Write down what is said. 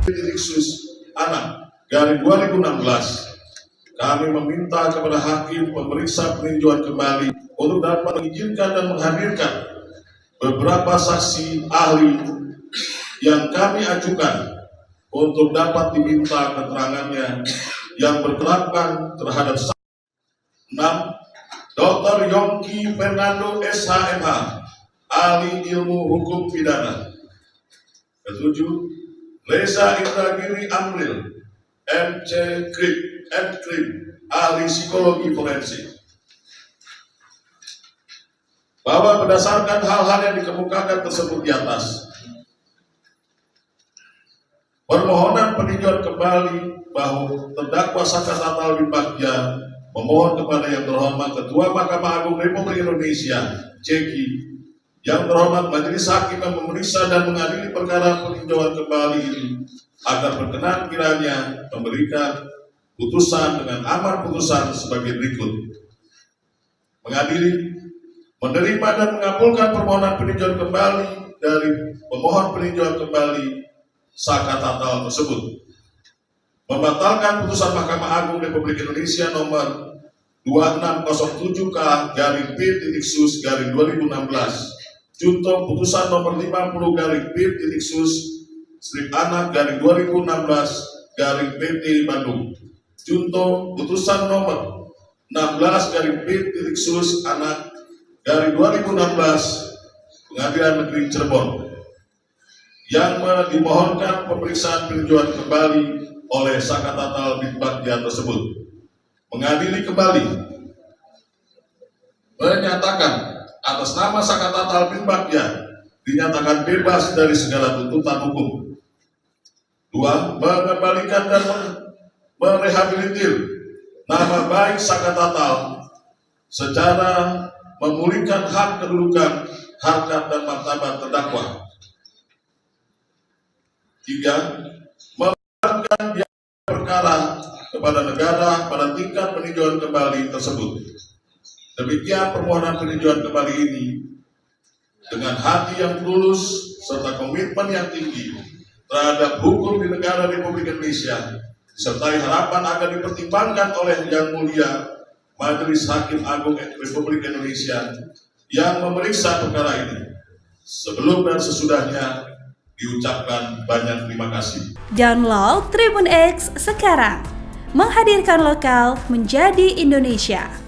Sus Anak garing 2016, kami meminta kepada hakim pemeriksa peninjauan kembali untuk dapat mengizinkan dan menghadirkan beberapa saksi ahli yang kami ajukan untuk dapat diminta keterangannya yang berkelakon terhadap 6. Dr. Yongki Fernando SHMH, ahli ilmu hukum pidana. 7. Reza Indragiri Amril, M.Krim, ahli psikologi forensik. Bahwa berdasarkan hal-hal yang dikemukakan tersebut di atas, permohonan peninjauan kembali bahwa terdakwa Saka Tatal bin Bagja memohon kepada yang terhormat Ketua Mahkamah Agung Republik Indonesia, Ceki, yang terhormat Majelis Hakim yang memeriksa dan mengadili perkara peninjauan kembali ini agar berkenan kiranya memberikan putusan dengan amar putusan sebagai berikut. Mengadili, menerima dan mengabulkan permohonan peninjauan kembali dari pemohon peninjauan kembali Saka Tatal tersebut. Membatalkan putusan Mahkamah Agung Republik Indonesia nomor 2602-P.Sus-2016 junto putusan nomor 50-P.Anak-2016-PT Bandung junto putusan nomor 16-P.Sus-Anak-2016 Pengadilan Negeri Cirebon yang dimohonkan pemeriksaan peninjauan kembali oleh Saka Tatal bin Bagja tersebut. Mengadili kembali menyatakan atas nama Saka Tatal bin Bagja dinyatakan bebas dari segala tuntutan hukum. 2. Mengembalikan dan merehabilitir nama baik Saka Tatal secara memulihkan hak kedudukan, harkat dan martabat terdakwa. 3. Memberikan biaya perkara kepada negara pada tingkat peninjauan kembali tersebut. Demikian permohonan peninjauan kembali ini dengan hati yang tulus serta komitmen yang tinggi terhadap hukum di negara Republik Indonesia, disertai harapan agar dipertimbangkan oleh Yang Mulia Majelis Hakim Agung Republik Indonesia yang memeriksa perkara ini. Sebelum dan sesudahnya diucapkan banyak terima kasih. Download Tribun X sekarang, menghadirkan lokal menjadi Indonesia.